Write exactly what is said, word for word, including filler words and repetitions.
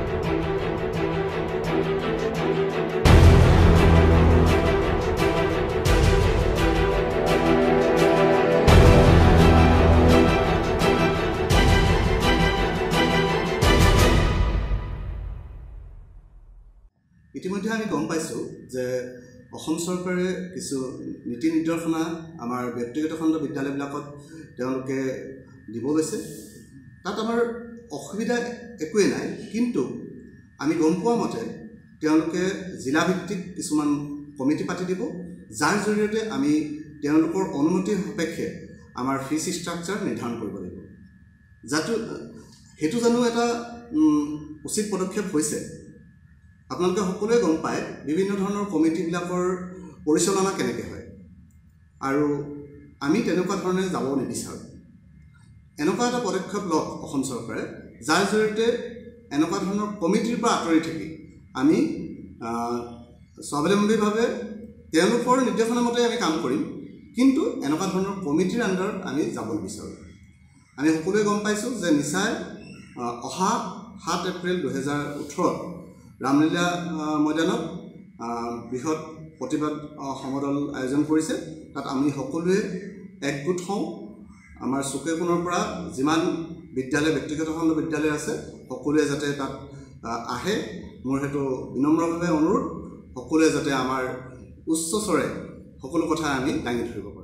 ইতিমধ্যে আমি গম পাইছোঁ যে অসম চৰকাৰে কিছু নীতি নিৰ্দেশনা আমাৰ ব্যক্তিগত খণ্ড বিদ্যালয়বিলাকত তেওঁলোকে দিব লৈছে তাত আমাৰ অসুবিধা একোৱেই নাই কিন্তু আমি গম পোৱা মতে তেওঁলোকে জিলাভিত্তিক কিছুমান কমিটি পাতি দিব যাৰ জৰিয়তে আমি তেওঁলোকৰ অনুমতি সাপেক্ষে আমাৰ ফিজ ষ্ট্ৰাকচাৰ নিৰ্ধাৰণ কৰিব লাগিব যাতে হেতু জানো এটা উচিত পদক্ষেপ হৈছে আপোনালোকে সকলোৱে গম পায় বিভিন্ন ধৰণৰ কমিটিবিলাকৰ পৰিচালনা কেনেকৈ হয় আৰু আমি তেনেকুৱা ধৰণে যাব নিবিচাৰোঁ এনেকুৱা এটা পদক্ষেপ লওক অসম চৰকাৰে যাৰ জৰিয়তে এনেকুৱা ধৰণৰ কমিটিৰ পৰা আঁতৰি থাকি আমি স্বাৱলম্বীভাৱে তেওঁলোকৰ নিৰ্দেশনা মতে আমি কাম কৰিম কিন্তু এনেকুৱা ধৰণৰ কমিটিৰ আণ্ডাৰত আমি যাব নিবিচাৰোঁ আমি সকলোৱে গম পাইছোঁ যে নিচাই অহা সাত এপ্ৰিল দুহেজাৰ ওঠৰত ৰামলীলা ময়দানত বৃহৎ প্ৰতিবাদ সমদল আয়োজন কৰিছে তাত আমি সকলোৱে একগোট হওঁ আমাৰ চুকে কোণৰ পৰা যিমান বিদ্যালয় ব্যক্তিগত খণ্ড বিদ্যালয় আছে সকলোৱে যাতে তাত আহে মোৰ হেতু বিনম্ৰভাৱে অনুৰোধ সকলোৱে যাতে আমাৰ উচ্চ স্বৰে সকলো কথা আমি দাঙি ধৰিব